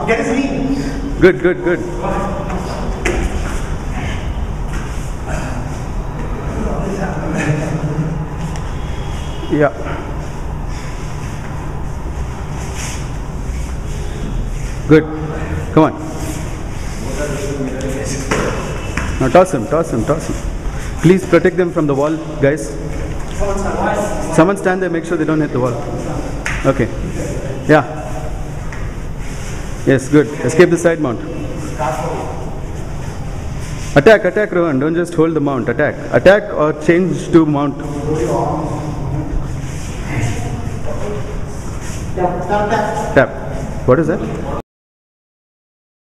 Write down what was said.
Get his knee. Good, good, good. Yeah. Good. Come on. Now toss him, toss him, toss him. Please protect them from the wall, guys. Someone stand there, make sure they don't hit the wall. Okay. Yeah. Yes, good. Escape the side mount. Attack, attack, Rohan. Don't just hold the mount. Attack. Attack or change to mount. Tap. What is that?